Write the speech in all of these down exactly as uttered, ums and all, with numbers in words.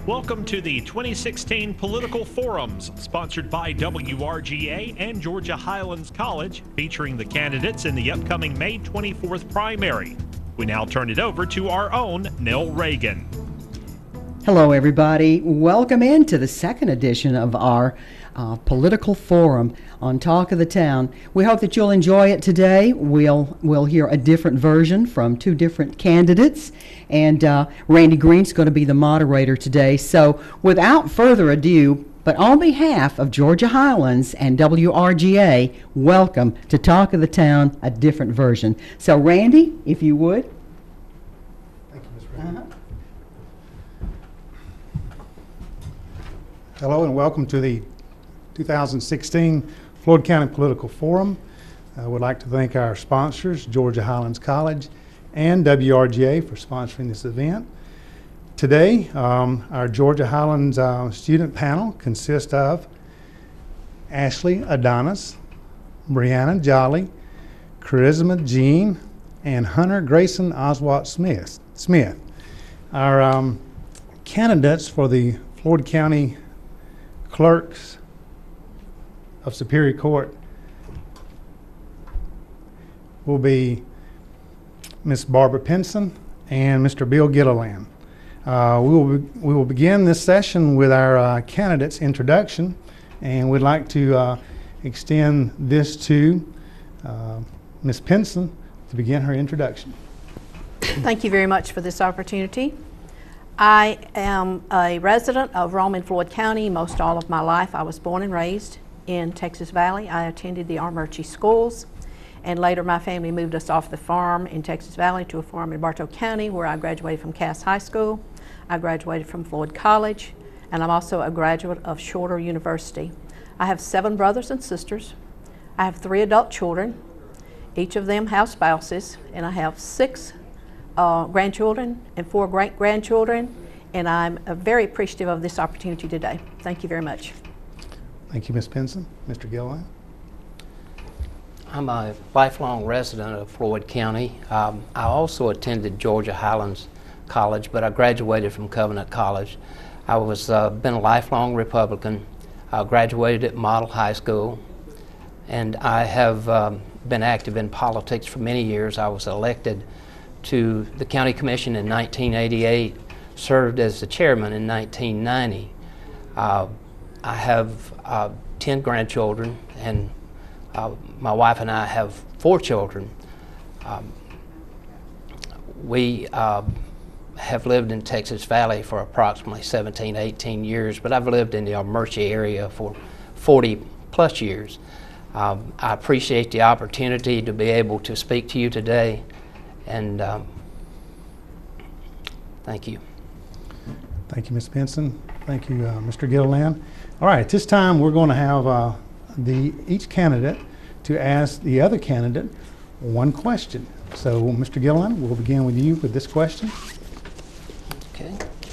Welcome to the twenty sixteen Political Forums, sponsored by W R G A and Georgia Highlands College, featuring the candidates in the upcoming May twenty-fourth primary. We now turn it over to our own Nell Reagan. Hello, everybody. Welcome into the second edition of our uh, Political Forum on Talk of the Town. We hope that you'll enjoy it today. We'll we'll hear a different version from two different candidates, and uh, Randy Green's going to be the moderator today. So, without further ado, but on behalf of Georgia Highlands and W R G A, welcome to Talk of the Town, a different version. So, Randy, if you would. Thank you, Miz Reagan. Uh-huh. Hello and welcome to the two thousand sixteen Floyd County Political Forum. I would like to thank our sponsors, Georgia Highlands College and W R G A, for sponsoring this event. Today, um, our Georgia Highlands uh, student panel consists of Ashley Adonis, Brianna Jolly, Charisma Jean, and Hunter Grayson Oswald Smith. Smith. Our um, candidates for the Floyd County Clerks of Superior Court will be Miss Barbara Penson and Mister Bill Gilliland. Uh, we will be, we will begin this session with our uh, candidates' introduction, and we'd like to uh, extend this to uh, Miss Penson to begin her introduction. Thank you very much for this opportunity. I am a resident of Rome and Floyd County most all of my life. I was born and raised in Texas Valley. I attended the Armurchie schools, and later my family moved us off the farm in Texas Valley to a farm in Bartow County, where I graduated from Cass High School. I graduated from Floyd College, and I'm also a graduate of Shorter University. I have seven brothers and sisters. I have three adult children. Each of them have spouses, and I have six Uh, grandchildren and four great-grandchildren, and I'm uh, very appreciative of this opportunity today. Thank you very much. Thank you, Miz Penson. Mister Gilliland. I'm a lifelong resident of Floyd County. Um, I also attended Georgia Highlands College, but I graduated from Covenant College. I was uh, been a lifelong Republican. I graduated at Model High School, and I have um, been active in politics for many years. I was elected to the County Commission in nineteen eighty-eight, served as the chairman in nineteen ninety. Uh, I have uh, ten grandchildren, and uh, my wife and I have four children. Um, we uh, have lived in Texas Valley for approximately seventeen, eighteen years, but I've lived in the Armurchie area for forty plus years. Um, I appreciate the opportunity to be able to speak to you today. And um, thank you. Thank you, Miz Penson. Thank you, uh, Mister Gilliland. All right, at this time, we're going to have uh, the each candidate to ask the other candidate one question. So, Mister Gilliland, we'll begin with you with this question. Okay.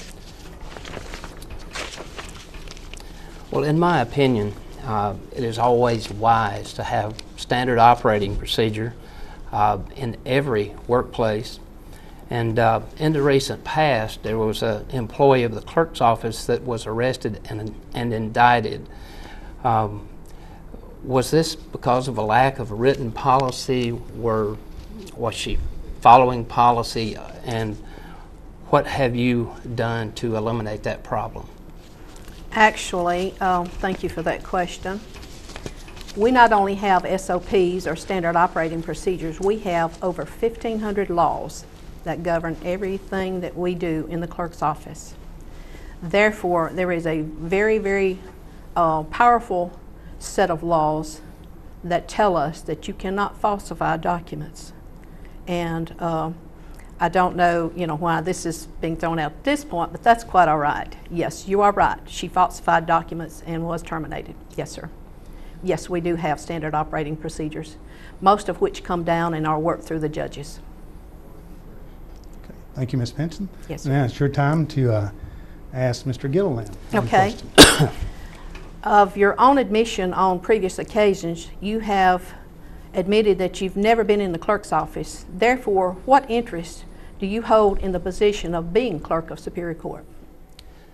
Well, in my opinion, uh, it is always wise to have standard operating procedure Uh, in every workplace. And uh, in the recent past, there was an employee of the clerk's office that was arrested and, and indicted. Um, was this because of a lack of a written policy? Were, was she following policy? And what have you done to eliminate that problem? Actually, uh, thank you for that question. We not only have S O Ps, or standard operating procedures, we have over fifteen hundred laws that govern everything that we do in the clerk's office. Therefore, there is a very, very uh, powerful set of laws that tell us that you cannot falsify documents. And uh, I don't know, you know, why this is being thrown out at this point, but that's quite all right. Yes, you are right. She falsified documents and was terminated. Yes, sir. Yes, we do have standard operating procedures, most of which come down and are worked through the judges. Okay. Thank you, Miz Penson. Yes, sir. Now it's your time to uh, ask Mister Gilliland. Okay. Of your own admission on previous occasions, you have admitted that you've never been in the clerk's office. Therefore, what interest do you hold in the position of being clerk of Superior Court?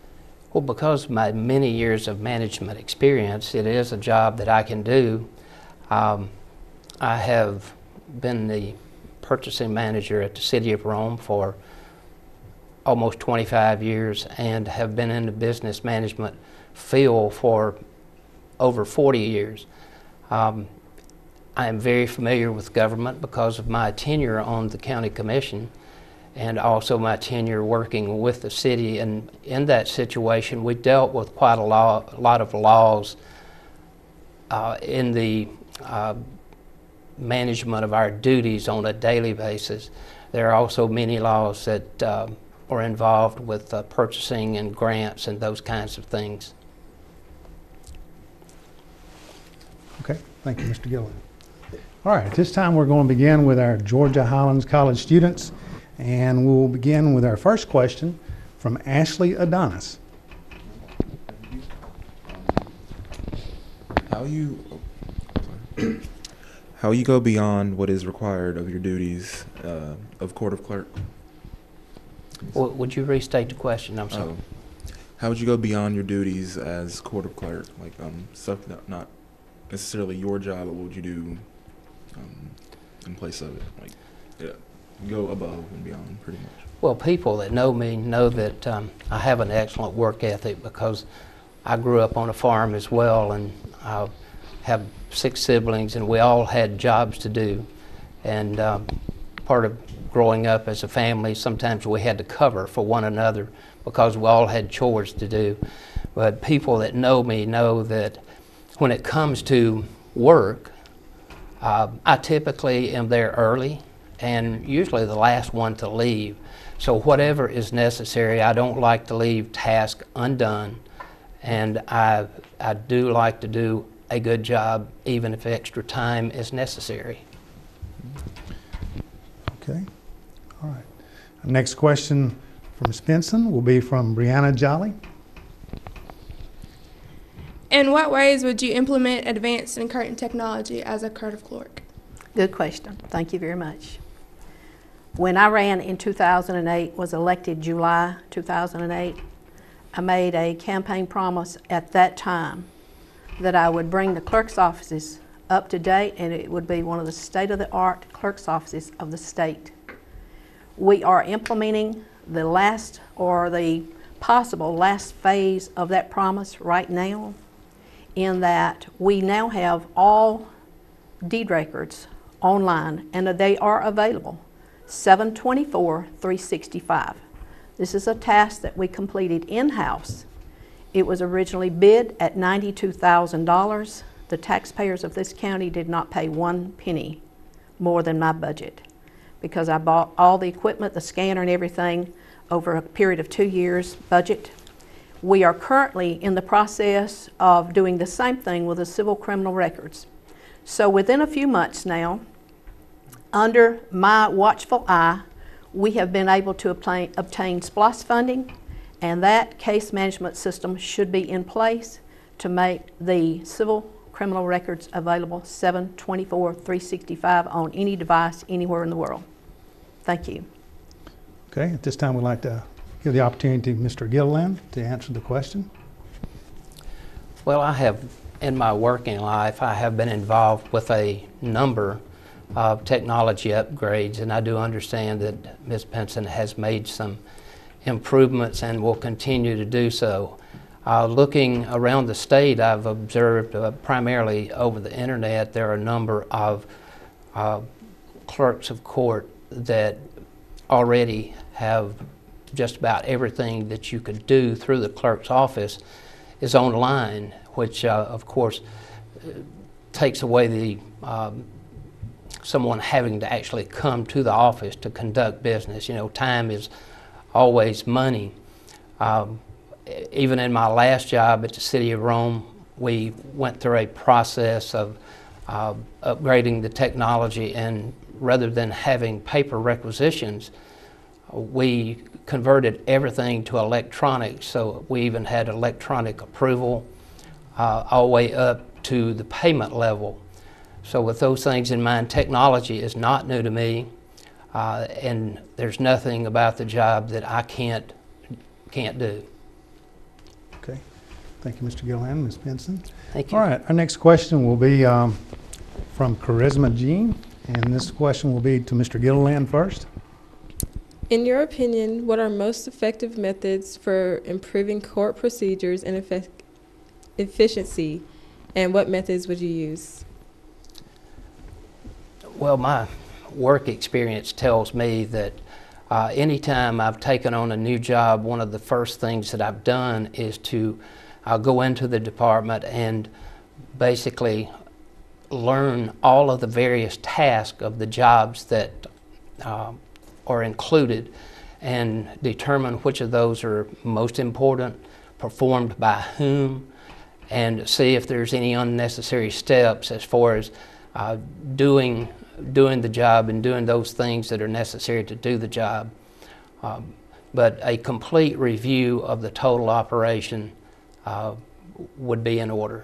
Well, because of my many years of management experience, it is a job that I can do. Um, I have been the purchasing manager at the City of Rome for almost twenty-five years and have been in the business management field for over forty years. Um, I am very familiar with government because of my tenure on the county commission and also my tenure working with the city. And in that situation, we dealt with quite a lot, a lot of laws uh, in the uh, management of our duties on a daily basis. There are also many laws that uh, are involved with uh, purchasing and grants and those kinds of things. Okay, thank you, Mister Gilliland. All right, at this time we're going to begin with our Georgia Highlands College students, and we'll begin with our first question from Ashley Adonis. How you how you go beyond what is required of your duties uh, of Court of Clerk? W would you restate the question? I'm sorry. Oh. How would you go beyond your duties as Court of Clerk, like um, stuff that not necessarily your job, but what would you do um, in place of it? Like, yeah, go above and beyond, pretty much. Well, people that know me know that um, I have an excellent work ethic because I grew up on a farm as well, and I have six siblings, and we all had jobs to do. And um, part of growing up as a family, sometimes we had to cover for one another because we all had chores to do. But people that know me know that when it comes to work, uh, I typically am there early and usually the last one to leave. So whatever is necessary, I don't like to leave tasks undone, and I, I do like to do a good job even if extra time is necessary. Okay, all right. Our next question from Miz Penson will be from Brianna Jolly. In what ways would you implement advanced and current technology as a Court of Clerk? Good question. Thank you very much. When I ran in two thousand eight, was elected July two thousand eight, I made a campaign promise at that time that I would bring the clerk's offices up to date, and it would be one of the state-of-the-art clerk's offices of the state. We are implementing the last or the possible last phase of that promise right now, in that we now have all deed records online, and they are available seven twenty-four, three sixty-five. This is a task that we completed in-house. It was originally bid at ninety-two thousand dollars. The taxpayers of this county did not pay one penny more than my budget because I bought all the equipment, the scanner and everything over a period of two years budget. We are currently in the process of doing the same thing with the civil criminal records. So within a few months now, under my watchful eye, we have been able to obtain, obtain SPLOST funding, and that case management system should be in place to make the civil criminal records available seven twenty-four, three sixty-five on any device anywhere in the world. Thank you. Okay, at this time we'd like to give the opportunity to Mister Gilliland to answer the question. Well, I have, in my working life, I have been involved with a number of technology upgrades, and I do understand that Miz Penson has made some improvements and will continue to do so. Uh, looking around the state, I've observed uh, primarily over the internet, there are a number of uh, clerks of court that already have just about everything that you could do through the clerk's office is online, which uh, of course uh, takes away the um, someone having to actually come to the office to conduct business. You know, time is always money. Um, even in my last job at the City of Rome, we went through a process of uh, upgrading the technology, and rather than having paper requisitions, we converted everything to electronic. So we even had electronic approval uh, all the way up to the payment level. So with those things in mind, technology is not new to me, uh, and there's nothing about the job that I can't can't do. Okay. Thank you, Mister Gilliland, Miz Penson. Thank you. All right, our next question will be um, from Charisma Jean, and this question will be to Mister Gilliland first. In your opinion, what are most effective methods for improving court procedures and effect efficiency, and what methods would you use? Well, my work experience tells me that uh, anytime I've taken on a new job, one of the first things that I've done is to uh, go into the department and basically learn all of the various tasks of the jobs that uh, are included and determine which of those are most important, performed by whom, and see if there's any unnecessary steps as far as uh, doing doing the job and doing those things that are necessary to do the job. Um, but a complete review of the total operation uh, would be in order.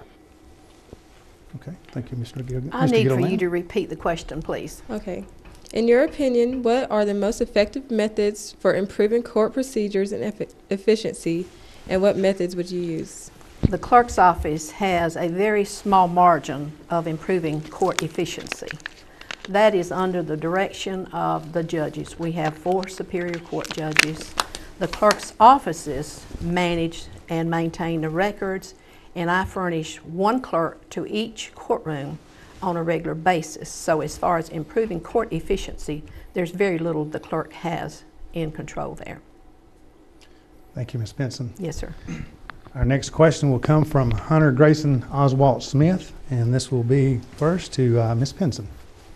Okay, thank you, Mister Gil I Mister need for Gilliland. you to repeat the question, please. Okay. In your opinion, what are the most effective methods for improving court procedures and eff efficiency, and what methods would you use? The clerk's office has a very small margin of improving court efficiency. That is under the direction of the judges. We have four Superior Court judges. The clerk's offices manage and maintain the records, and I furnish one clerk to each courtroom on a regular basis. So as far as improving court efficiency, there's very little the clerk has in control there. Thank you, Miz Penson. Yes, sir. Our next question will come from Hunter Grayson Oswald Smith, and this will be first to uh, Miz Penson.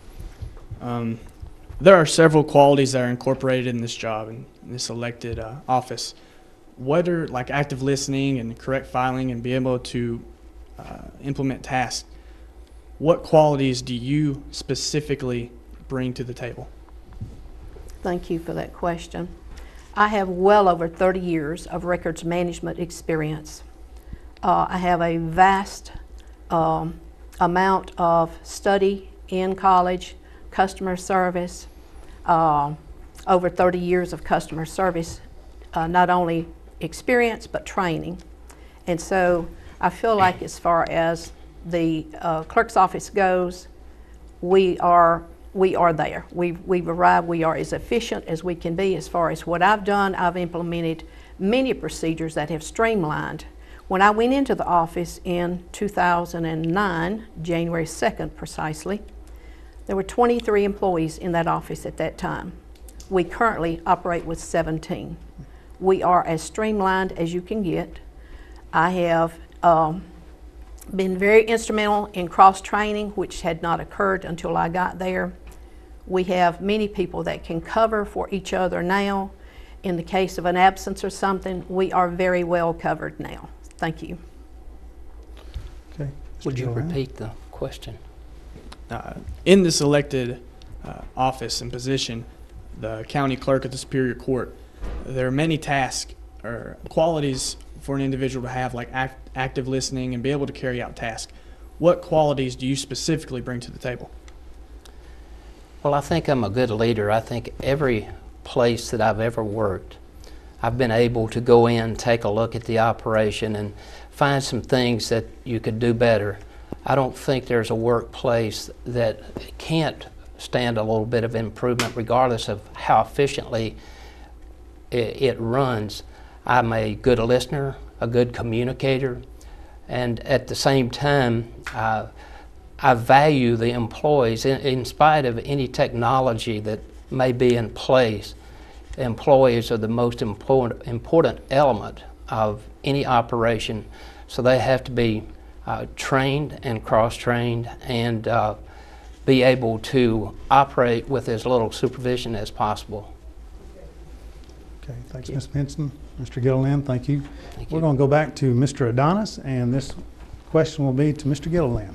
Um, there are several qualities that are incorporated in this job, in this elected uh, office. What are, like active listening and correct filing and be able to uh, implement tasks, what qualities do you specifically bring to the table? Thank you for that question. I have well over thirty years of records management experience. Uh, I have a vast um, amount of study in college, customer service, uh, over thirty years of customer service, uh, not only experience but training. And so I feel like as far as the uh, clerk's office goes, we are we are there. We've, we've arrived. We are as efficient as we can be. As far as what I've done, I've implemented many procedures that have streamlined. When I went into the office in two thousand nine, January second precisely, there were twenty-three employees in that office at that time. We currently operate with seventeen. We are as streamlined as you can get. I have um, been very instrumental in cross-training, which had not occurred until I got there. We have many people that can cover for each other now. In the case of an absence or something, we are very well covered now. Thank you. Okay. Would you Gilliland? repeat the question? Uh, in this elected uh, office and position, the county clerk at the Superior Court, there are many tasks or qualities for an individual to have, like act, active listening and be able to carry out tasks. What qualities do you specifically bring to the table? Well, I think I'm a good leader. I think every place that I've ever worked, I've been able to go in, take a look at the operation, and find some things that you could do better. I don't think there's a workplace that can't stand a little bit of improvement regardless of how efficiently it, it runs. I'm a good listener, a good communicator, and at the same time, uh, I value the employees. In, in spite of any technology that may be in place, employees are the most important, important element of any operation, so they have to be uh, trained and cross-trained and uh, be able to operate with as little supervision as possible. Okay, thanks, Miz Penson. Mister Gilliland, thank you. Thank We're you. going to go back to Mister Adonis, and this question will be to Mister Gilliland.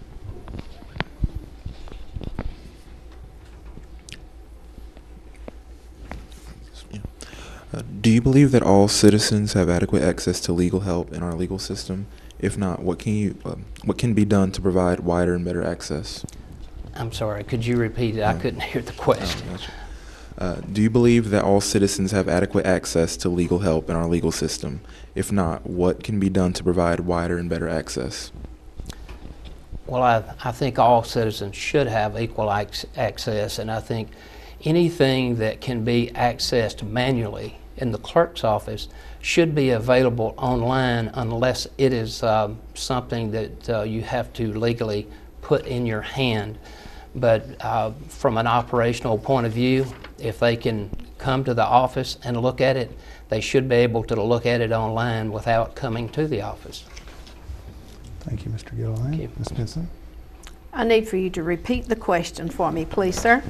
Uh, do you believe that all citizens have adequate access to legal help in our legal system? If not, what can you, uh, what can be done to provide wider and better access? I'm sorry, could you repeat it? I Yeah. couldn't hear the question. Oh, gotcha. Uh, do you believe that all citizens have adequate access to legal help in our legal system? If not, what can be done to provide wider and better access? Well, I, I think all citizens should have equal ac access, and I think anything that can be accessed manually in the clerk's office should be available online unless it is um, something that uh, you have to legally put in your hand. But uh, from an operational point of view, if they can come to the office and look at it, they should be able to look at it online without coming to the office. Thank you, Mister Gilliland. you. Miz Penson. I need for you to repeat the question for me, please, sir.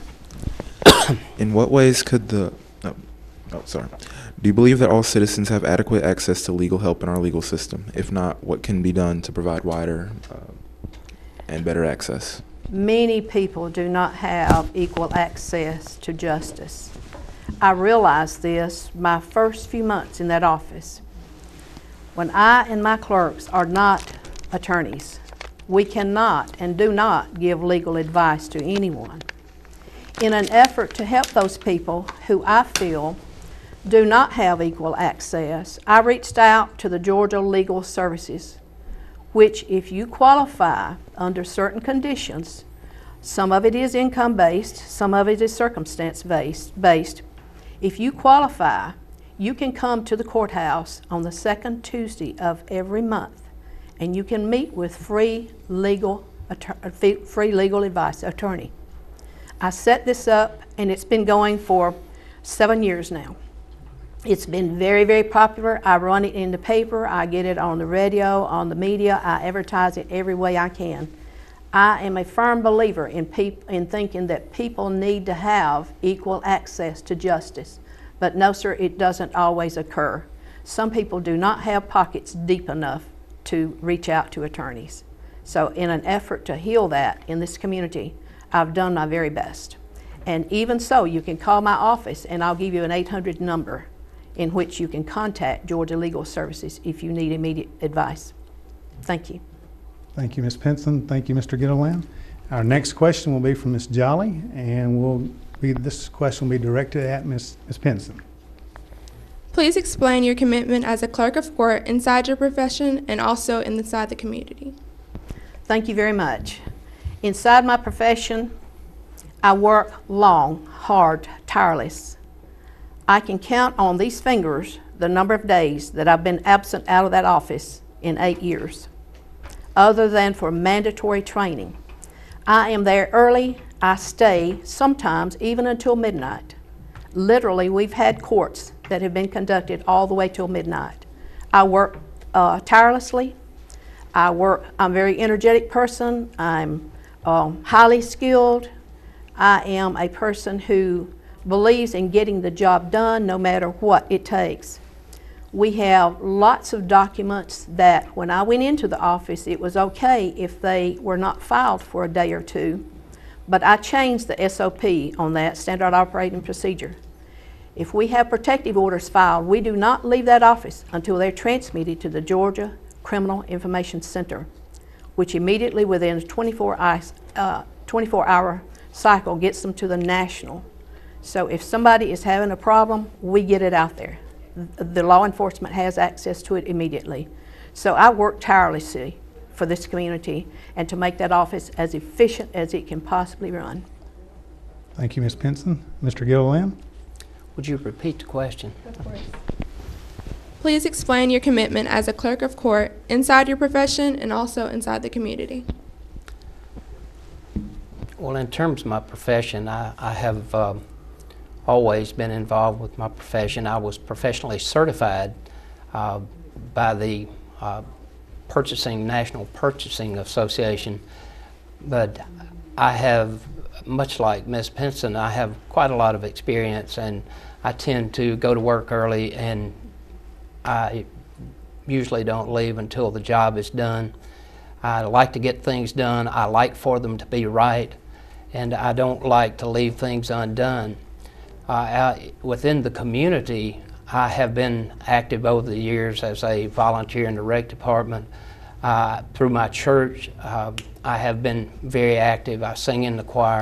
In what ways could the, oh, oh, sorry. Do you believe that all citizens have adequate access to legal help in our legal system? If not, what can be done to provide wider uh, and better access? Many people do not have equal access to justice. I realized this my first few months in that office. When I and my clerks are not attorneys, we cannot and do not give legal advice to anyone. In an effort to help those people who I feel do not have equal access, I reached out to the Georgia Legal Services, which if you qualify under certain conditions, some of it is income-based, some of it is circumstance-based. Based. If you qualify, you can come to the courthouse on the second Tuesday of every month, and you can meet with free legal, free legal advice attorney. I set this up, and it's been going for seven years now. It's been very, very popular. I run it in the paper, I get it on the radio, on the media, I advertise it every way I can. I am a firm believer in, peop in thinking that people need to have equal access to justice. But no, sir, it doesn't always occur. Some people do not have pockets deep enough to reach out to attorneys. So in an effort to heal that in this community, I've done my very best. And even so, you can call my office and I'll give you an eight hundred number in which you can contact Georgia Legal Services if you need immediate advice. Thank you. Thank you, Miz Penson. Thank you, Mister Gilliland. Our next question will be from Miz Jolly, and will be, this question will be directed at Miz Miz Penson. Please explain your commitment as a clerk of court inside your profession and also inside the community. Thank you very much. Inside my profession, I work long, hard, tireless. I can count on these fingers the number of days that I've been absent out of that office in eight years, other than for mandatory training. I am there early, I stay sometimes even until midnight. Literally, we've had courts that have been conducted all the way till midnight. I work uh, tirelessly. I work, I'm a very energetic person. I'm um, highly skilled. I am a person who believes in getting the job done no matter what it takes. We have lots of documents that when I went into the office, it was okay if they were not filed for a day or two, but I changed the S O P on that, Standard Operating Procedure. If we have protective orders filed, we do not leave that office until they're transmitted to the Georgia Criminal Information Center, which immediately within a twenty-four hour cycle gets them to the national. So if somebody is having a problem, we get it out there. The law enforcement has access to it immediately. So I work tirelessly for this community and to make that office as efficient as it can possibly run. Thank you, Miz Penson. Mister Gilliland. Would you repeat the question? Of course. Please explain your commitment as a clerk of court inside your profession and also inside the community. Well, in terms of my profession, I, I have um, always been involved with my profession. I was professionally certified uh, by the uh, Purchasing National Purchasing Association, but I have, much like Miz Penson, I have quite a lot of experience, and I tend to go to work early, and I usually don't leave until the job is done. I like to get things done. I like for them to be right, and I don't like to leave things undone. Uh, I, within the community, I have been active over the years as a volunteer in the rec department. Uh, through my church, uh, I have been very active. I sing in the choir.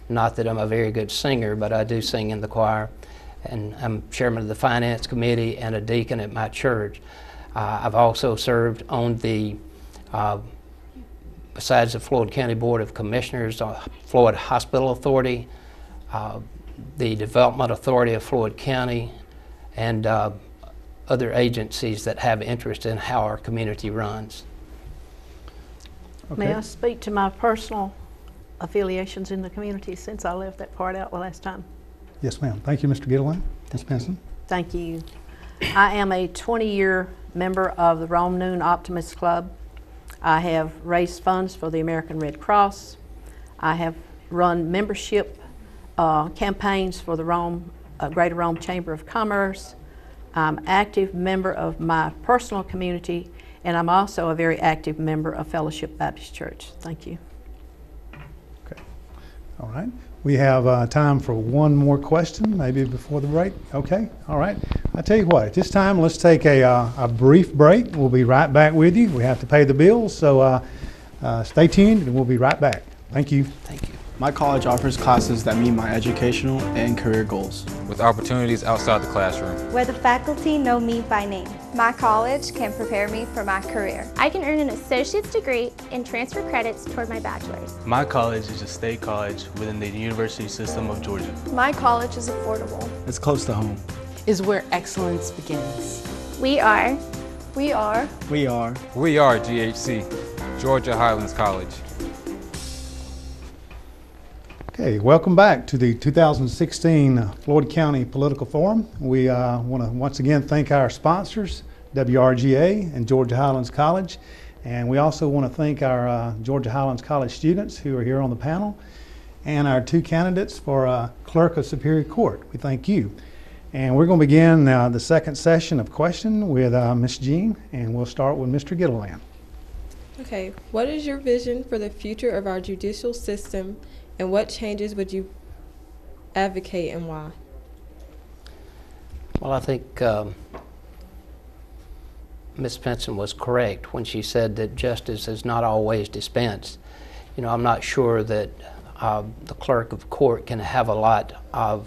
Not that I'm a very good singer, but I do sing in the choir. And I'm chairman of the finance committee and a deacon at my church. Uh, I've also served on the, uh, besides the Floyd County Board of Commissioners, uh, Floyd Hospital Authority, uh, the Development Authority of Floyd County, and uh, other agencies that have interest in how our community runs. Okay. May I speak to my personal affiliations in the community since I left that part out the last time? Yes, ma'am. Thank you, Mister Gilliland. Miz Penson. Thank you. I am a twenty-year member of the Rome Noon Optimist Club. I have raised funds for the American Red Cross. I have run membership uh, campaigns for the Rome, uh, Greater Rome Chamber of Commerce. I'm an active member of my personal community, and I'm also a very active member of Fellowship Baptist Church. Thank you. Okay. All right. We have uh, time for one more question, maybe before the break. Okay. All right. I tell you what, at this time, let's take a, uh, a brief break. We'll be right back with you. We have to pay the bills, so uh, uh, stay tuned, and we'll be right back. Thank you. Thank you. My college offers classes that meet my educational and career goals, with opportunities outside the classroom, where the faculty know me by name. My college can prepare me for my career. I can earn an associate's degree and transfer credits toward my bachelor's. My college is a state college within the university system of Georgia. My college is affordable. It's close to home. Is where excellence begins. We are. We are. We are. We are G H C, Georgia Highlands College. Okay, welcome back to the two thousand sixteen Floyd County Political Forum. We uh, want to once again thank our sponsors, W R G A and Georgia Highlands College. And we also want to thank our uh, Georgia Highlands College students who are here on the panel, and our two candidates for uh, Clerk of Superior Court. We thank you. And we're going to begin uh, the second session of question with uh, Miz Jean, and we'll start with Mister Gilliland. Okay, what is your vision for the future of our judicial system, and what changes would you advocate and why? Well, I think um, Miz Penson was correct when she said that justice is not always dispensed. You know, I'm not sure that uh, the clerk of court can have a lot of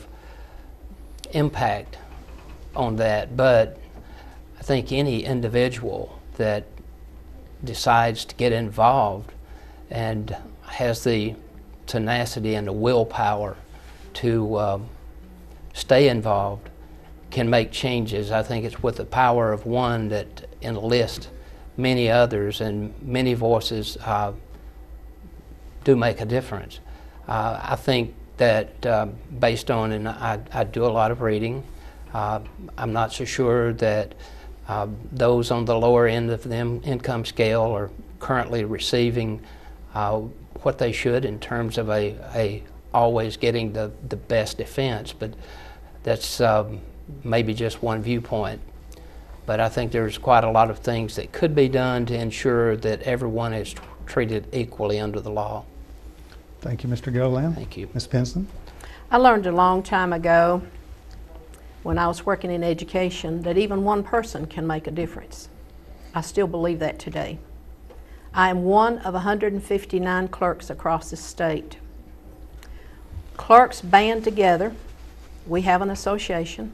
impact on that, but I think any individual that decides to get involved and has the tenacity and the willpower to um, stay involved can make changes. I think it's with the power of one that enlists many others, and many voices uh, do make a difference. Uh, I think that uh, based on, and I, I do a lot of reading, uh, I'm not so sure that uh, those on the lower end of the income scale are currently receiving uh, what they should in terms of a, a always getting the, the best defense, but that's um, maybe just one viewpoint. But I think there's quite a lot of things that could be done to ensure that everyone is treated equally under the law. Thank you, Mister Gilliland. Thank you. Miz Penson. I learned a long time ago when I was working in education that even one person can make a difference. I still believe that today. I am one of one hundred fifty-nine clerks across the state. Clerks band together. We have an association.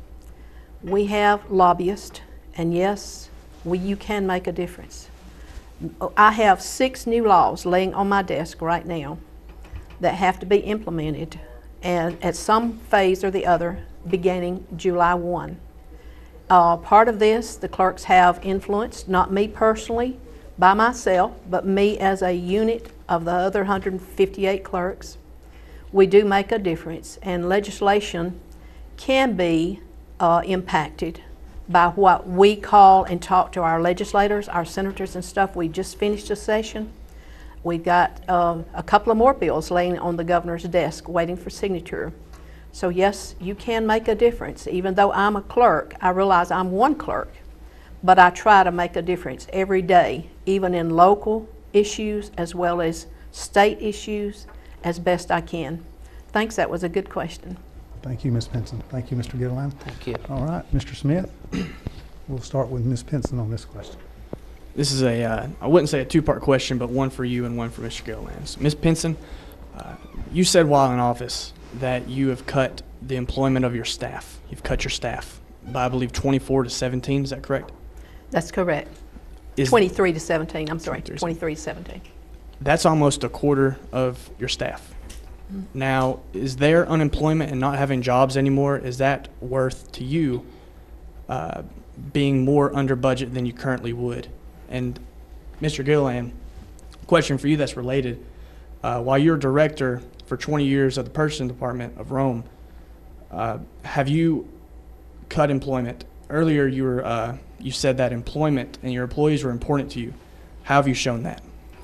We have lobbyists, and yes, we, you can make a difference. I have six new laws laying on my desk right now that have to be implemented, and at some phase or the other, beginning July first. Uh, part of this, the clerks have influence, not me personally, by myself, but me as a unit of the other one hundred fifty-eight clerks. We do make a difference, and legislation can be uh, impacted by what we call and talk to our legislators, our senators and stuff. We just finished a session. We've got uh, a couple of more bills laying on the governor's desk waiting for signature. So yes, you can make a difference. Even though I'm a clerk, I realize I'm one clerk, but I try to make a difference every day, even in local issues as well as state issues, as best I can. Thanks, that was a good question. Thank you, Miz Penson. Thank you, Mister Gilliland. Thank you. All right, Mister Smith. We'll start with Miz Penson on this question. This is a, uh, I wouldn't say a two-part question, but one for you and one for Mister Gilliland. So, Miz Penson, uh, you said while in office that you have cut the employment of your staff. You've cut your staff by, I believe, twenty-four to seventeen. Is that correct? That's correct. Is twenty-three to seventeen, I'm sorry, twenty-three. twenty-three to seventeen. That's almost a quarter of your staff. Now, is their unemployment and not having jobs anymore, is that worth to you uh, being more under budget than you currently would? And Mister Gilliland, question for you that's related. Uh, while you're director for twenty years of the purchasing department of Rome, uh, have you cut employment? Earlier you were uh, you said that employment and your employees were important to you. How have you shown that?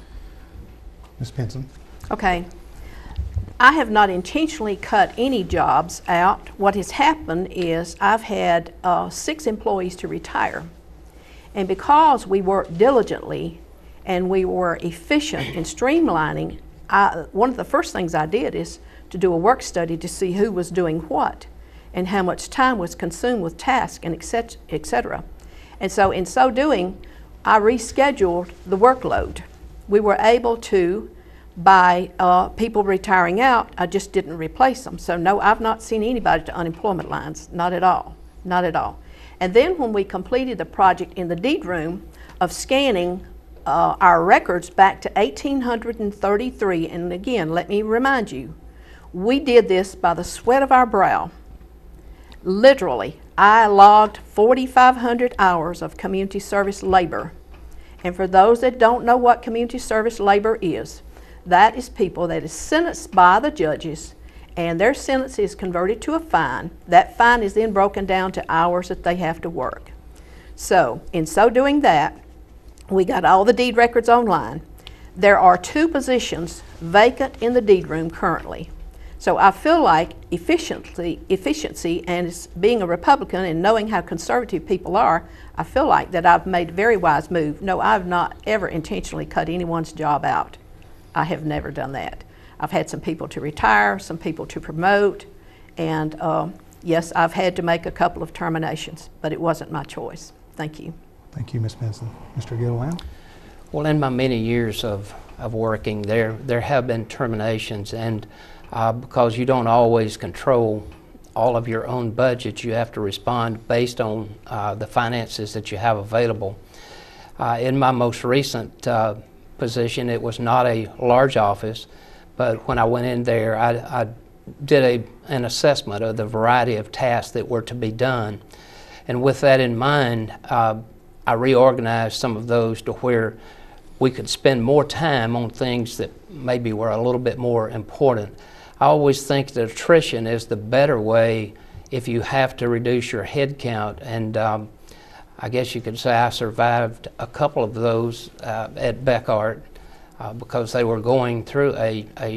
Miz Penson. Okay. I have not intentionally cut any jobs out. What has happened is I've had uh, six employees to retire. And because we worked diligently and we were efficient in streamlining, I, one of the first things I did is to do a work study to see who was doing what and how much time was consumed with tasks and et cetera. And so in so doing, I rescheduled the workload. We were able to, by uh, people retiring out, I just didn't replace them. So no, I've not seen anybody to unemployment lines, not at all, not at all. And then when we completed the project in the deed room of scanning uh, our records back to eighteen thirty-three, and again, let me remind you, we did this by the sweat of our brow. Literally, I logged forty-five hundred hours of community service labor. And for those that don't know what community service labor is, that is people that is sentenced by the judges and their sentence is converted to a fine. That fine is then broken down to hours that they have to work. So in so doing that, we got all the deed records online. There are two positions vacant in the deed room currently. So I feel like efficiency, efficiency and as being a Republican and knowing how conservative people are, I feel like that I've made a very wise move. No, I've not ever intentionally cut anyone's job out. I have never done that. I've had some people to retire, some people to promote, and uh, yes, I've had to make a couple of terminations, but it wasn't my choice. Thank you. Thank you, Miz Penson. Mister Gilliland. Well, in my many years of, of working there, there have been terminations, and uh, because you don't always control all of your own budget, you have to respond based on uh, the finances that you have available. Uh, in my most recent uh, position, it was not a large office, but when I went in there, I, I did a, an assessment of the variety of tasks that were to be done. And with that in mind, uh, I reorganized some of those to where we could spend more time on things that maybe were a little bit more important. I always think that attrition is the better way if you have to reduce your head count, and um, I guess you could say I survived a couple of those uh, at Beckart uh, because they were going through a, a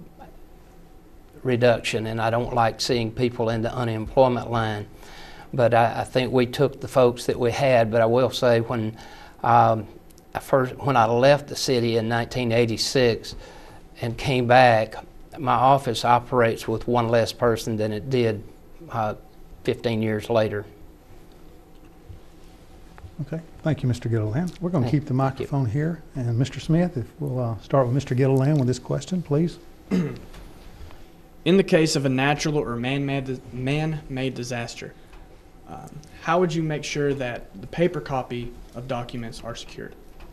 reduction, and I don't like seeing people in the unemployment line. But I, I think we took the folks that we had. But I will say, when um, I first when I left the city in nineteen eighty-six and came back, my office operates with one less person than it did uh, fifteen years later. Okay, thank you, Mister Gilliland. We're going to keep the microphone here, and Mister Smith, if we'll uh, start with Mister Gilliland with this question, please. In the case of a natural or man-made man-made disaster, um, how would you make sure that the paper copy of documents are secured?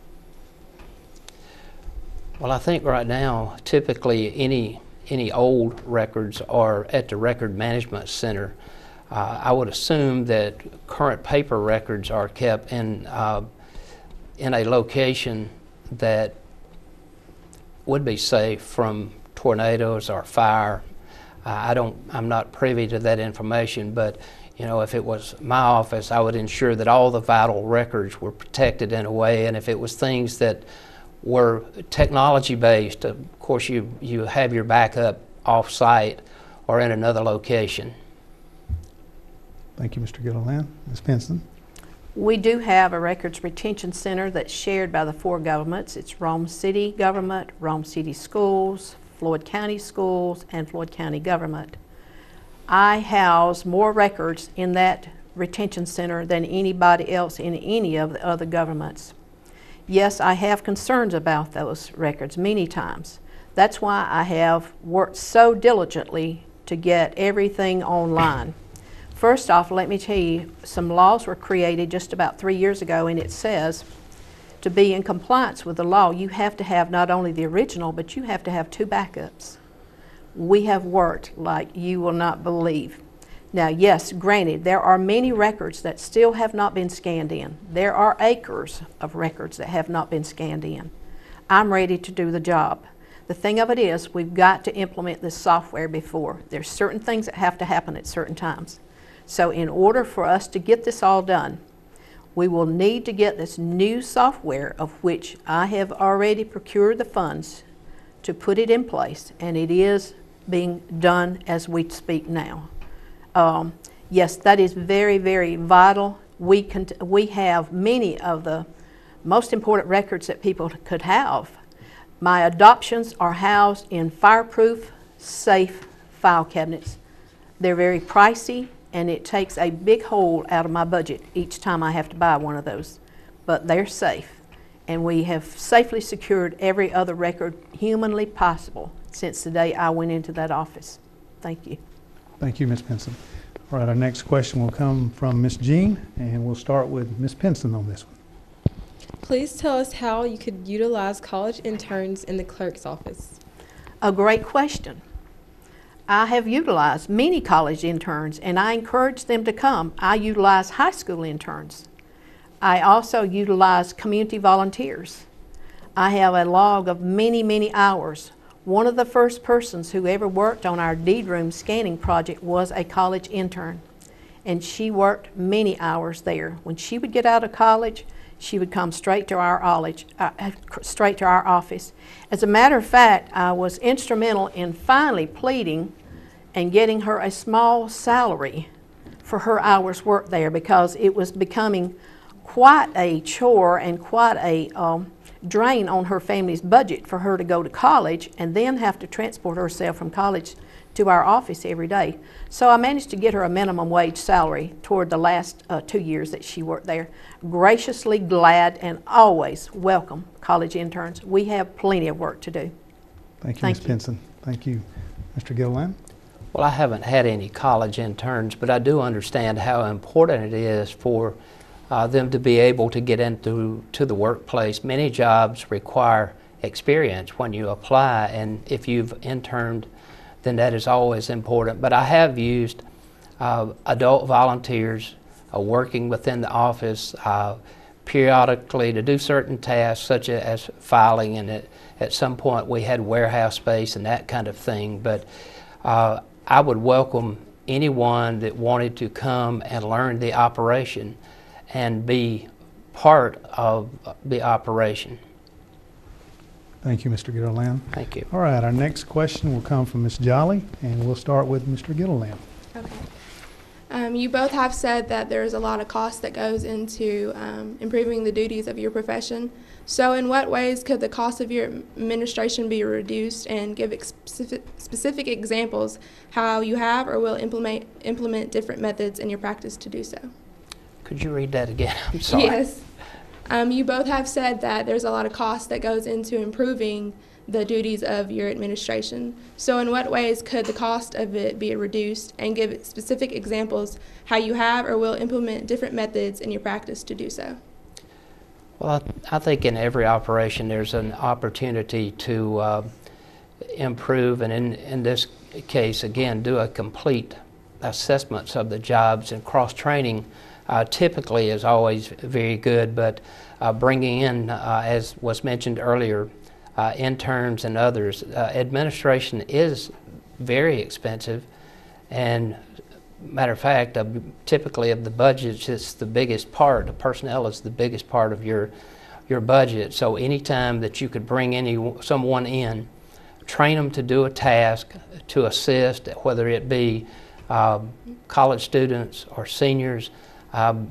Well, I think right now, typically any any old records are at the Record Management Center. Uh, I would assume that current paper records are kept in uh, in a location that would be safe from tornadoes or fire. Uh, I don't. I'm not privy to that information, but you know, if it was my office, I would ensure that all the vital records were protected in a way, and if it was things that were technology based, of course you you have your backup off site or in another location. Thank you, Mister Gilliland. Miz Penson. We do have a records retention center that's shared by the four governments. It's Rome City government, Rome City schools, Floyd County schools, and Floyd County government. I house more records in that retention center than anybody else in any of the other governments. Yes, I have concerns about those records many times. That's why I have worked so diligently to get everything online. First off, let me tell you, some laws were created just about three years ago, and it says to be in compliance with the law, you have to have not only the original, but you have to have two backups. We have worked like you will not believe. Now, yes, granted, there are many records that still have not been scanned in. There are acres of records that have not been scanned in. I'm ready to do the job. The thing of it is, we've got to implement this software before. There's certain things that have to happen at certain times. So in order for us to get this all done, we will need to get this new software, of which I have already procured the funds to put it in place, and it is being done as we speak now. Um, yes, that is very, very vital. We, can we have many of the most important records that people could have. My adoptions are housed in fireproof, safe file cabinets. They're very pricey, and it takes a big hole out of my budget each time I have to buy one of those. But they're safe, and we have safely secured every other record humanly possible since the day I went into that office. Thank you. Thank you, Miz Penson. All right, our next question will come from Miz Jean, and we'll start with Miz Penson on this one. Please tell us how you could utilize college interns in the clerk's office. A great question. I have utilized many college interns, and I encourage them to come. I utilize high school interns. I also utilize community volunteers. I have a log of many, many hours. One of the first persons who ever worked on our deed room scanning project was a college intern, and she worked many hours there. When she would get out of college, she would come straight to our college, uh, straight to our office. As a matter of fact, I was instrumental in finally pleading and getting her a small salary for her hours worked there, because it was becoming quite a chore and quite a um, drain on her family's budget for her to go to college and then have to transport herself from college to our office every day. So I managed to get her a minimum wage salary toward the last uh, two years that she worked there. Graciously glad and always welcome college interns. We have plenty of work to do. Thank you, Thank Miz you. Penson. Thank you. Mister Gilliland? Well, I haven't had any college interns, but I do understand how important it is for uh, them to be able to get into to the workplace. Many jobs require experience when you apply, and if you've interned, then that is always important. But I have used uh, adult volunteers uh, working within the office uh, periodically to do certain tasks, such as filing, and at, at some point we had warehouse space and that kind of thing. But uh, I would welcome anyone that wanted to come and learn the operation and be part of the operation. Thank you, Mister Gilliland. Thank you. All right, our next question will come from Miz Jolly, and we'll start with Mister Gilliland. Okay. Um, you both have said that there's a lot of cost that goes into um, improving the duties of your profession. So in what ways could the cost of your administration be reduced, and give ex specific, specific examples how you have or will implement, implement different methods in your practice to do so? Could you read that again? I'm sorry. Yes. Um, you both have said that there's a lot of cost that goes into improving the duties of your administration. So in what ways could the cost of it be reduced, and give specific examples how you have or will implement different methods in your practice to do so? Well, I, I think in every operation there's an opportunity to uh, improve, and in, in this case, again, do a complete assessments of the jobs, and cross-training Uh, typically is always very good, but uh, bringing in, uh, as was mentioned earlier, uh, interns and others, uh, administration is very expensive, and matter of fact, uh, typically of the budgets, it's the biggest part. The personnel is the biggest part of your your budget. So anytime that you could bring any someone in, train them to do a task, to assist, whether it be uh, college students or seniors. Um,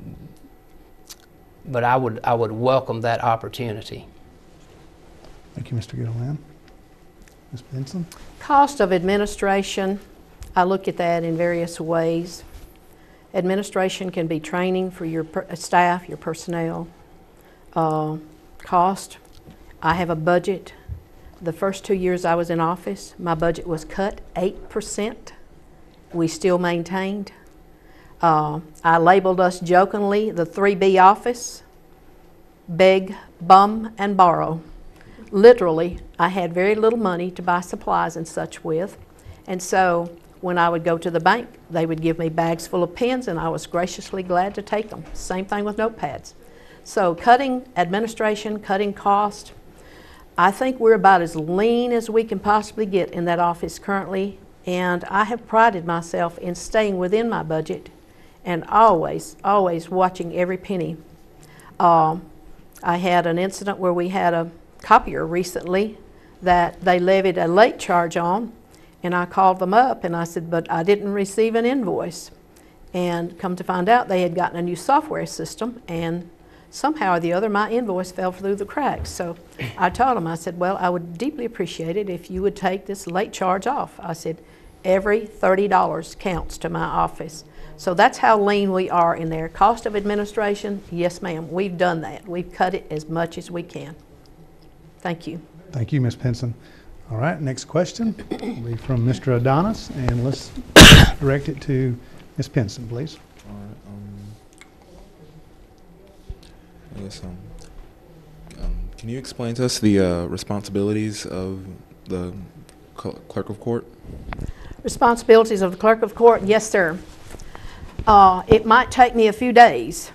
but I would I would welcome that opportunity. Thank you, Mister Gilliland. Miz Penson? Cost of administration, I look at that in various ways. Administration can be training for your per staff, your personnel. Uh, cost, I have a budget the first two years I was in office, my budget was cut eight percent. We still maintained. Uh, I labeled us jokingly the three B office: beg, bum, and borrow. Literally, I had very little money to buy supplies and such with, and so when I would go to the bank, they would give me bags full of pens, and I was graciously glad to take them. Same thing with notepads. So cutting administration, cutting cost, I think we're about as lean as we can possibly get in that office currently, and I have prided myself in staying within my budget and always, always watching every penny. Um, I had an incident where we had a copier recently that they levied a late charge on, and I called them up and I said, but I didn't receive an invoice. And come to find out, they had gotten a new software system, and somehow or the other my invoice fell through the cracks. So I told them, I said, well, I would deeply appreciate it if you would take this late charge off. I said, every thirty dollars counts to my office. So that's how lean we are in there. Cost of administration, yes ma'am, we've done that. We've cut it as much as we can. Thank you. Thank you, Miz Penson. All right, next question will be from Mister Adonis, and let's direct it to Miz Penson, please. All right. Um, I guess. Um, um, can you explain to us the uh, responsibilities of the cl clerk of court? Responsibilities of the clerk of court, yes, sir. Uh, it might take me a few days,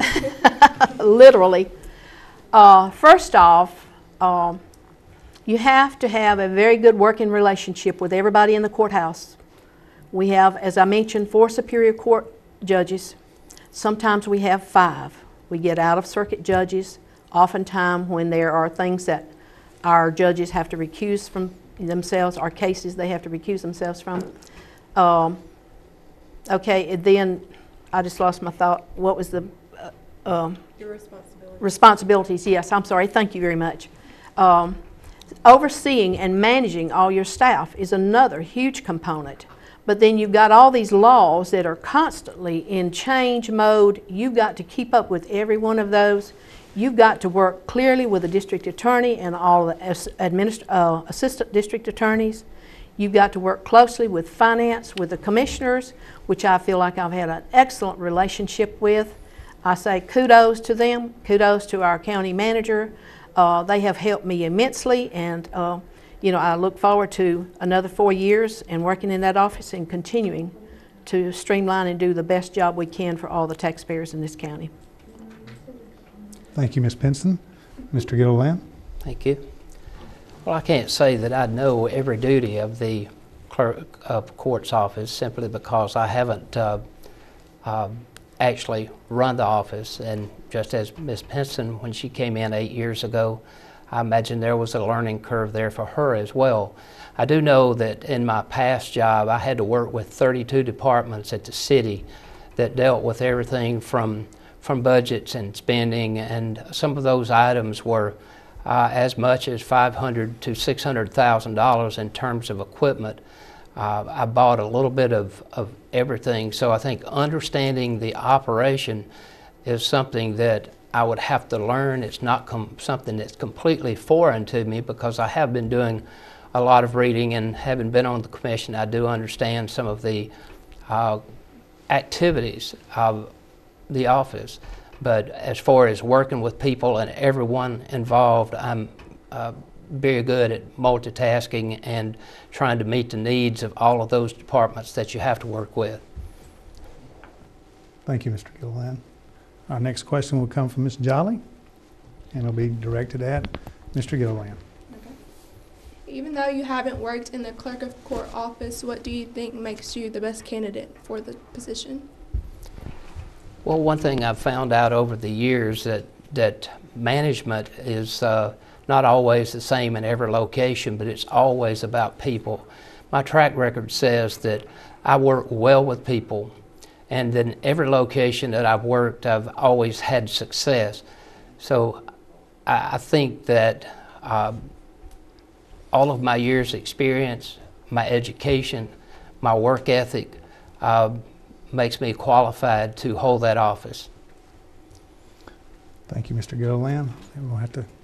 literally. Uh, first off, uh, you have to have a very good working relationship with everybody in the courthouse. We have, as I mentioned, four Superior Court judges. Sometimes we have five. We get out-of-circuit judges, oftentimes when there are things that our judges have to recuse from themselves, or cases they have to recuse themselves from. Um, okay, and then I just lost my thought. What was the... Uh, um, Your responsibilities. Responsibilities, yes, I'm sorry. Thank you very much. Um, overseeing and managing all your staff is another huge component. But then you've got all these laws that are constantly in change mode. You've got to keep up with every one of those. You've got to work clearly with the district attorney and all the administ uh, assistant district attorneys. You've got to work closely with finance, with the commissioners, which I feel like I've had an excellent relationship with. I say kudos to them, kudos to our county manager. Uh, they have helped me immensely, and uh, you know, I look forward to another four years and working in that office and continuing to streamline and do the best job we can for all the taxpayers in this county. Thank you, Miz Penson. Mister Gilliland. Thank you. Well, I can't say that I know every duty of the clerk of court's office simply because I haven't uh, uh, actually run the office. And just as Miz Penson, when she came in eight years ago, I imagine there was a learning curve there for her as well. I do know that in my past job, I had to work with thirty-two departments at the city that dealt with everything from from budgets and spending, and some of those items were uh, as much as five hundred to six hundred thousand dollars in terms of equipment. Uh, I bought a little bit of, of everything, so I think understanding the operation is something that I would have to learn. It's not com something that's completely foreign to me because I have been doing a lot of reading, and having been on the commission, I do understand some of the uh, activities of the office. But as far as working with people and everyone involved, I'm uh, very good at multitasking and trying to meet the needs of all of those departments that you have to work with. Thank you, Mister Gilliland. Our next question will come from Miz Jolly, and it'll be directed at Mister Gilliland. Okay. Even though you haven't worked in the clerk of court office, what do you think makes you the best candidate for the position? Well, one thing I've found out over the years that that management is uh, not always the same in every location, but it's always about people. My track record says that I work well with people, and then every location that I've worked, I've always had success. So I, I think that uh, all of my years' experience, my education, my work ethic, uh, makes me qualified to hold that office. Thank you, Mister Gilliland. We'll have to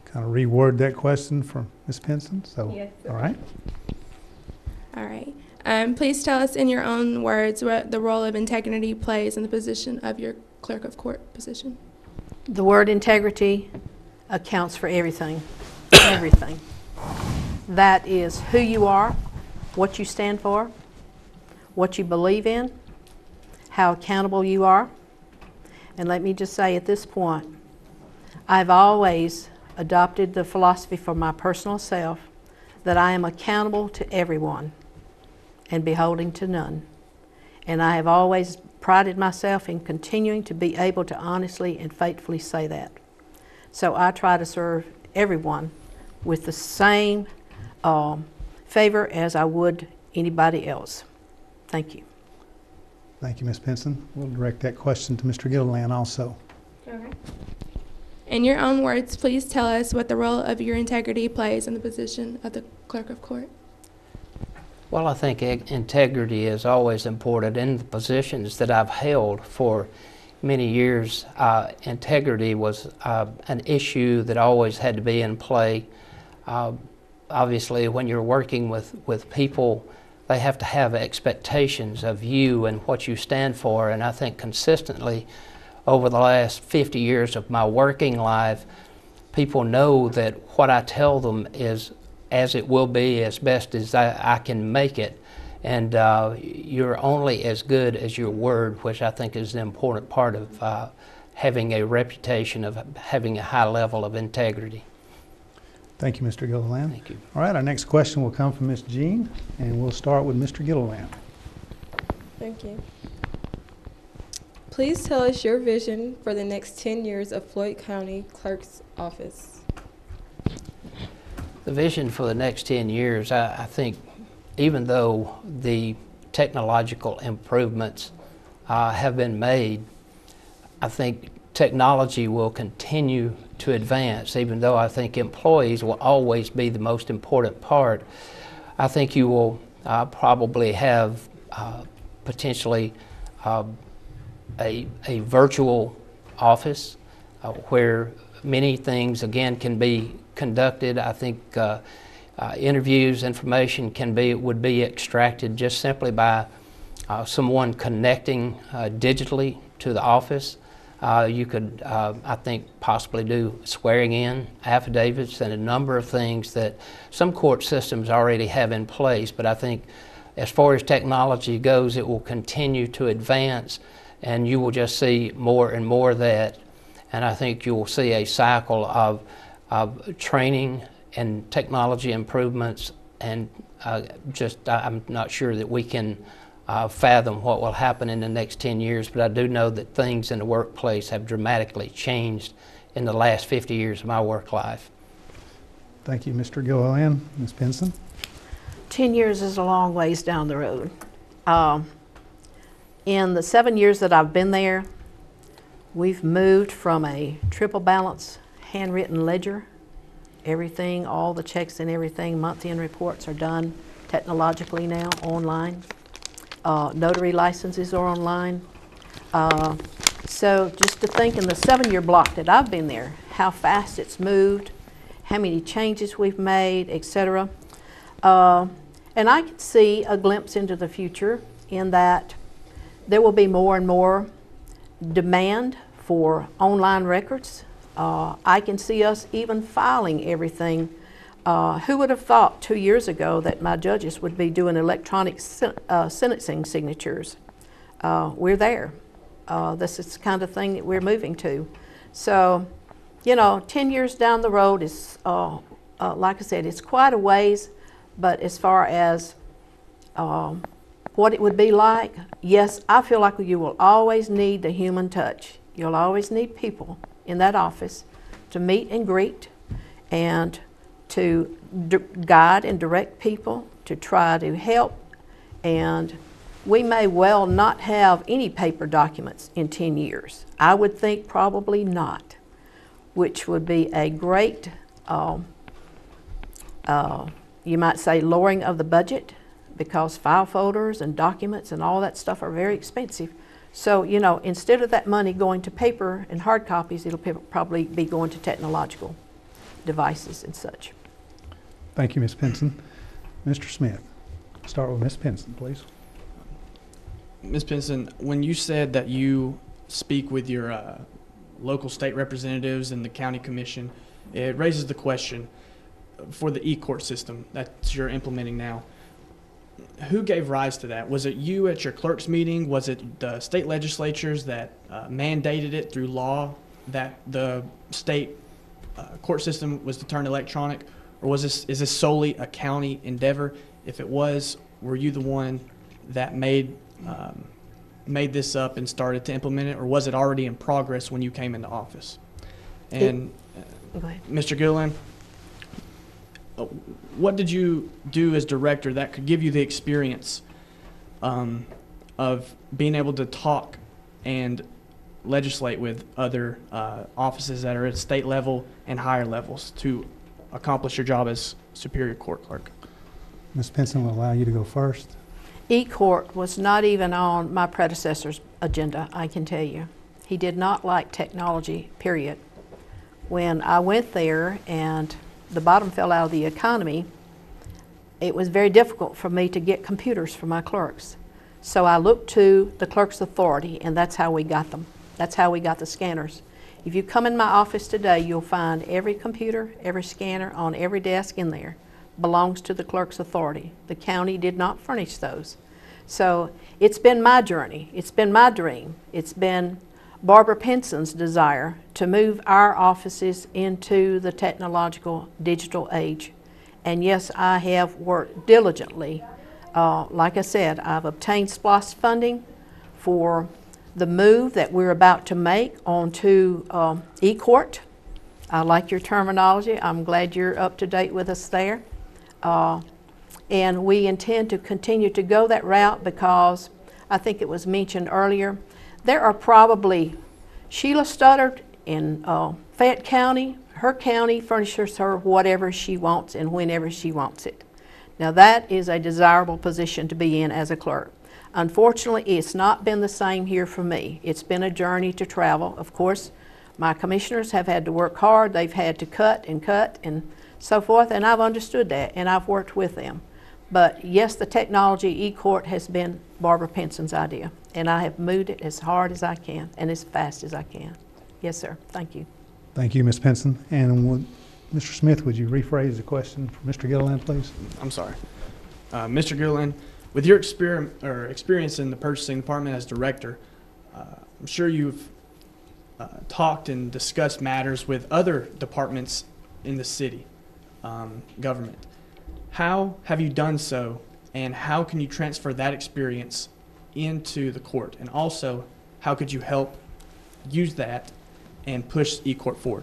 kind of reword that question from Miz Penson. So, Yes, sir. all right. All right. Um, please tell us in your own words what the role of integrity plays in the position of your clerk of court position. The word integrity accounts for everything, everything. That is who you are, what you stand for, what you believe in, how accountable you are. And let me just say at this point, I've always adopted the philosophy for my personal self that I am accountable to everyone and beholding to none. And I have always prided myself in continuing to be able to honestly and faithfully say that. So I try to serve everyone with the same um, favor as I would anybody else. Thank you. Thank you, Miz Penson. We'll direct that question to Mister Gilliland also. Okay. In your own words, please tell us what the role of your integrity plays in the position of the clerk of court. Well, I think integrity is always important. In the positions that I've held for many years, uh, integrity was uh, an issue that always had to be in play. Uh, obviously, when you're working with, with people, they have to have expectations of you and what you stand for. And I think consistently over the last fifty years of my working life, people know that what I tell them is as it will be, as best as I, I can make it. And uh, you're only as good as your word, which I think is an important part of uh, having a reputation of having a high level of integrity. Thank you, Mister Gilliland. Thank you. All right, our next question will come from Miz Jean, and we'll start with Mister Gilliland. Thank you. Please tell us your vision for the next ten years of Floyd County Clerk's office. The vision for the next ten years, I, I think even though the technological improvements uh, have been made, I think technology will continue to advance, even though I think employees will always be the most important part. I think you will uh, probably have uh, potentially uh, a, a virtual office uh, where many things again can be conducted. I think uh, uh, interviews, information can be would be extracted just simply by uh, someone connecting uh, digitally to the office. Uh, you could, uh, I think, possibly do swearing in affidavits and a number of things that some court systems already have in place. But I think as far as technology goes, it will continue to advance, and you will just see more and more of that. And I think you will see a cycle of, of training and technology improvements, and uh, just I'm not sure that we can uh, fathom what will happen in the next ten years, but I do know that things in the workplace have dramatically changed in the last fifty years of my work life. Thank you, Mister Gilliland. Miz Penson? Ten years is a long ways down the road. Um, in the seven years that I've been there, we've moved from a triple balance handwritten ledger. Everything, all the checks and everything, month-end reports are done technologically now, online. Uh, notary licenses are online. Uh, so just to think in the seven-year block that I've been there, how fast it's moved, how many changes we've made, et cetera. Uh, and I can see a glimpse into the future in that there will be more and more demand for online records. Uh, I can see us even filing everything. Uh, who would have thought two years ago that my judges would be doing electronic sen uh, sentencing signatures? Uh, we're there. Uh, this is the kind of thing that we're moving to. So, you know, ten years down the road is, uh, uh, like I said, it's quite a ways, but as far as um, what it would be like, yes, I feel like you will always need the human touch. You'll always need people in that office to meet and greet and to guide and direct people, to try to help. And we may well not have any paper documents in ten years. I would think probably not, which would be a great, uh, uh, you might say, lowering of the budget, because file folders and documents and all that stuff are very expensive. So, you know, instead of that money going to paper and hard copies, it'll probably be going to technological devices and such. Thank you, Miz Penson. Mister Smith, start with Miz Penson, please. Miz Penson, when you said that you speak with your uh, local state representatives and the county commission, it raises the question for the e-court system that you're implementing now. Who gave rise to that? Was it you at your clerk's meeting? Was it the state legislatures that uh, mandated it through law that the state uh, court system was to turn electronic? Or was this, is this solely a county endeavor? If it was, were you the one that made um, made this up and started to implement it, or was it already in progress when you came into office? And Go ahead. Mister Gilliland, uh, what did you do as director that could give you the experience um, of being able to talk and legislate with other uh, offices that are at state level and higher levels to accomplish your job as Superior Court Clerk? Miz Penson will allow you to go first. E-court was not even on my predecessor's agenda, I can tell you. He did not like technology, period. When I went there and the bottom fell out of the economy, it was very difficult for me to get computers for my clerks. So I looked to the Clerk's Authority, and that's how we got them. That's how we got the scanners. If you come in my office today, you'll find every computer, every scanner on every desk in there belongs to the Clerk's Authority. The county did not furnish those. So it's been my journey. It's been my dream. It's been Barbara Penson's desire to move our offices into the technological digital age. And yes, I have worked diligently. Uh, like I said, I've obtained SPLOST funding for the move that we're about to make onto um, e-court. I like your terminology. I'm glad you're up to date with us there. Uh, and we intend to continue to go that route because I think it was mentioned earlier, there are probably, Sheila Studdard in uh, Fayette County, her county furnishes her whatever she wants and whenever she wants it. Now that is a desirable position to be in as a clerk. Unfortunately, it's not been the same here for me. It's been a journey to travel. Of course, my commissioners have had to work hard. They've had to cut and cut and so forth, and I've understood that, and I've worked with them. But yes, the technology e-court has been Barbara Penson's idea, and I have moved it as hard as I can and as fast as I can. Yes, sir. Thank you. Thank you, Miz Penson. And would, Mister Smith, would you rephrase the question for Mister Gilliland, please? I'm sorry. Uh, Mister Gilliland, with your exper or experience in the purchasing department as director, uh, I'm sure you've uh, talked and discussed matters with other departments in the city um, government. How have you done so, and how can you transfer that experience into the court? And also, how could you help use that and push e-court forward?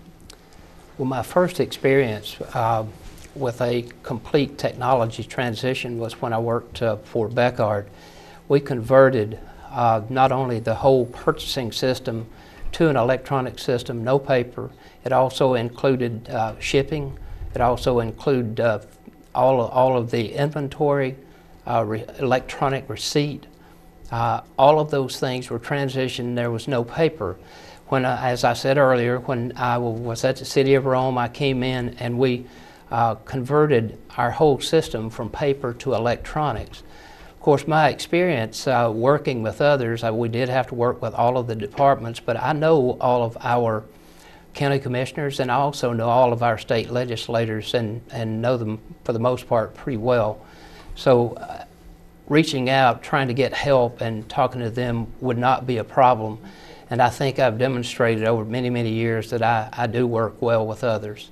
Well, my first experience uh, with a complete technology transition was when I worked uh, for Beckard. We converted uh, not only the whole purchasing system to an electronic system, no paper. It also included uh, shipping. It also included uh, all, of, all of the inventory, uh, re electronic receipt. Uh, all of those things were transitioned. There was no paper. When, uh, as I said earlier, when I was at the City of Rome, I came in and we uh, converted our whole system from paper to electronics. Of course, my experience uh, working with others, uh, we did have to work with all of the departments, but I know all of our county commissioners, and I also know all of our state legislators and, and know them for the most part pretty well. So uh, reaching out, trying to get help and talking to them would not be a problem. And I think I've demonstrated over many, many years that I, I do work well with others.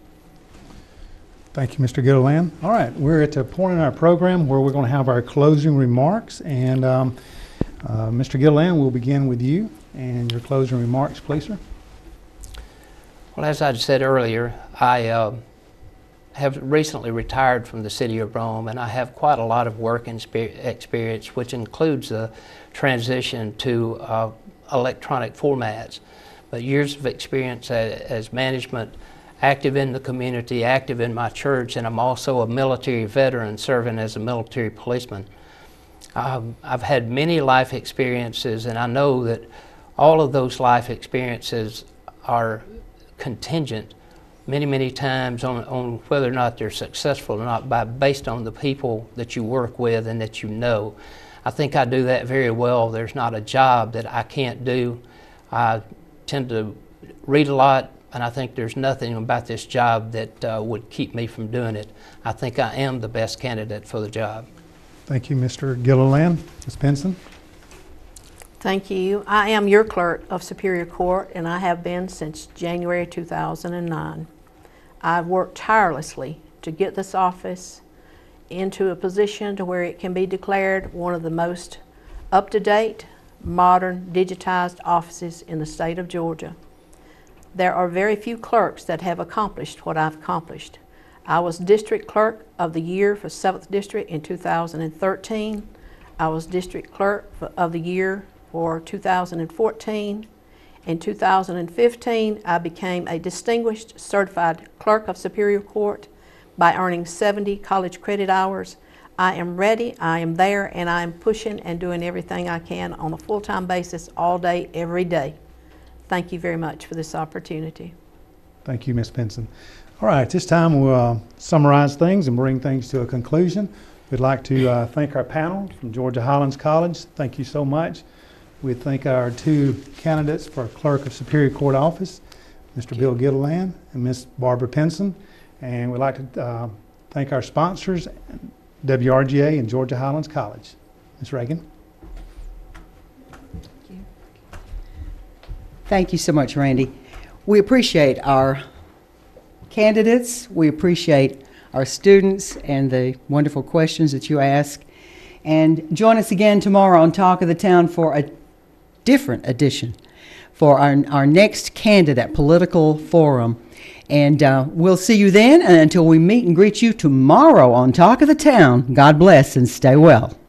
Thank you, Mister Gilliland. All right, we're at the point in our program where we're going to have our closing remarks. And um, uh, Mister Gilliland, we'll begin with you and your closing remarks, please, sir. Well, as I said earlier, I uh, have recently retired from the City of Rome, and I have quite a lot of work experience, which includes the transition to uh, electronic formats. But years of experience as, as management, active in the community, active in my church, and I'm also a military veteran serving as a military policeman. Um, I've had many life experiences, and I know that all of those life experiences are contingent many, many times on, on whether or not they're successful or not by based on the people that you work with and that you know. I think I do that very well. There's not a job that I can't do. I tend to read a lot, and I think there's nothing about this job that uh, would keep me from doing it. I think I am the best candidate for the job. Thank you, Mister Gilliland. Miz Penson? Thank you. I am your clerk of Superior Court, and I have been since January two thousand nine. I've worked tirelessly to get this office into a position to where it can be declared one of the most up-to-date, modern, digitized offices in the state of Georgia. There are very few clerks that have accomplished what I've accomplished. I was District Clerk of the Year for seventh District in two thousand thirteen. I was District Clerk of the Year for two thousand fourteen. In two thousand fifteen, I became a Distinguished Certified Clerk of Superior Court by earning seventy college credit hours. I am ready, I am there, and I am pushing and doing everything I can on a full-time basis all day, every day. Thank you very much for this opportunity. Thank you, Miz Penson. All right, this time we'll uh, summarize things and bring things to a conclusion. We'd like to uh, thank our panel from Georgia Highlands College. Thank you so much. We'd thank our two candidates for Clerk of Superior Court Office, Mister Bill Gilliland and Miz Barbara Penson. And we'd like to uh, thank our sponsors, W R G A and Georgia Highlands College. Miz Reagan. Thank you. Thank you so much, Randy. We appreciate our candidates. We appreciate our students and the wonderful questions that you ask. And join us again tomorrow on Talk of the Town for a different edition for our, our next candidate political forum. And uh, we'll see you then, and until we meet and greet you tomorrow on Talk of the Town, God bless and stay well.